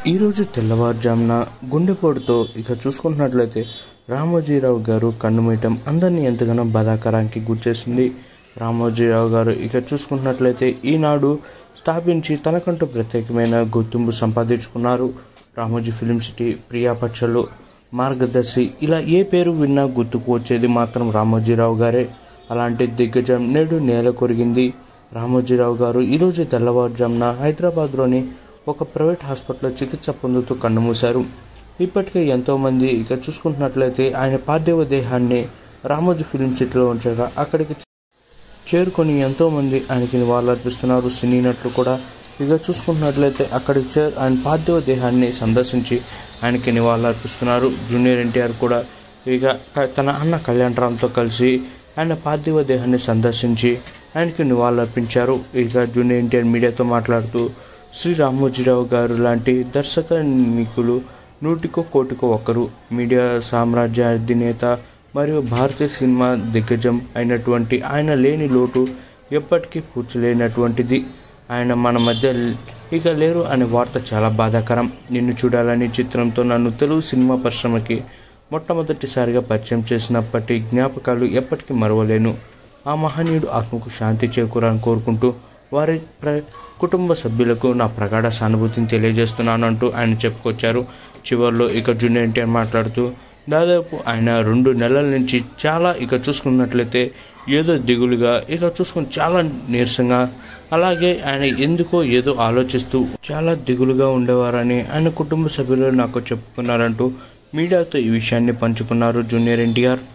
ఈరోజు తెల్లవారుజామున గుండెపోటుతో చూసుకుంటున్నట్లయితే రామోజీరావు గారు కన్నుమూయటం అందరినీ ఎంతగానో బాధాకరానికి గురిచేసింది. రామోజీరావు గారు చూసుకుంటున్నట్లయితే ఈనాడు స్థాపించి తనకంటూ ప్రత్యేకమైన గుర్తింపు సంపాదించుకున్నారు. రామోజీ ఫిలిం సిటీ, ప్రియా పచ్చళ్ళు, మార్గదర్శి ఇలా ఏ పేరు విన్నా గుర్తుకు వచ్చేది మాత్రం రామోజీరావు గారే. అలాంటి దిగ్గజం నేడు నేల కొరిగింది. రామోజీరావు గారు ఈరోజు తెల్లవారుజామున హైదరాబాద్లోని ఒక ప్రైవేట్ హాస్పిటల్లో చికిత్స పొందుతూ కన్నుమూశారు. ఇప్పటికే ఎంతోమంది చూసుకుంటున్నట్లయితే ఆయన పార్థివ దేహాన్ని రామోజీ ఫిలిం సిటీలో ఉంచగా అక్కడికి చేరుకొని ఎంతోమంది ఆయనకి నివాళులర్పిస్తున్నారు. సినీ నటులు కూడా చూసుకుంటున్నట్లయితే అక్కడికి ఆయన పార్థివ దేహాన్ని సందర్శించి ఆయనకి నివాళులర్పిస్తున్నారు. జూనియర్ ఎన్టీఆర్ కూడా తన అన్న కళ్యాణ్ రామ్తో కలిసి ఆయన పార్థివ దేహాన్ని సందర్శించి ఆయనకి నివాళులర్పించారు. జూనియర్ ఎన్టీఆర్ మీడియాతో మాట్లాడుతూ శ్రీ రామోజీరావు గారు లాంటి దర్శకులు నూటికో కోటికో ఒకరు. మీడియా సామ్రాజ్య అధినేత మరియు భారతీయ సినిమా దిగ్గజం అయినటువంటి ఆయన లేని లోటు ఎప్పటికీ పూడ్చలేనటువంటిది. ఆయన మన మధ్య లేరు అనే వార్త చాలా బాధాకరం. నిన్ను చూడాలని చిత్రంతో నన్ను తెలుగు సినిమా పరిశ్రమకి మొట్టమొదటిసారిగా పరిచయం చేసినప్పటి జ్ఞాపకాలు ఎప్పటికీ మరవలేను. ఆ మహనీయుడు ఆత్మకు శాంతి చేకూరాలని కోరుకుంటూ వారి కుటుంబ సభ్యులకు నా ప్రగాఢ సానుభూతిని తెలియజేస్తున్నాను అంటూ ఆయన చెప్పుకొచ్చారు. చివరిలో జూనియర్ ఎన్టీఆర్ మాట్లాడుతూ దాదాపు ఆయన 2 నెలల నుంచి చాలా చూసుకున్నట్లయితే ఏదో దిగులుగా చూసుకుని చాలా నీరసంగా, అలాగే ఆయన ఎందుకో ఏదో ఆలోచిస్తూ చాలా దిగులుగా ఉండేవారని ఆయన కుటుంబ సభ్యులు నాకు చెప్పుకున్నారంటూ మీడియాతో ఈ విషయాన్ని పంచుకున్నారు జూనియర్ ఎన్టీఆర్.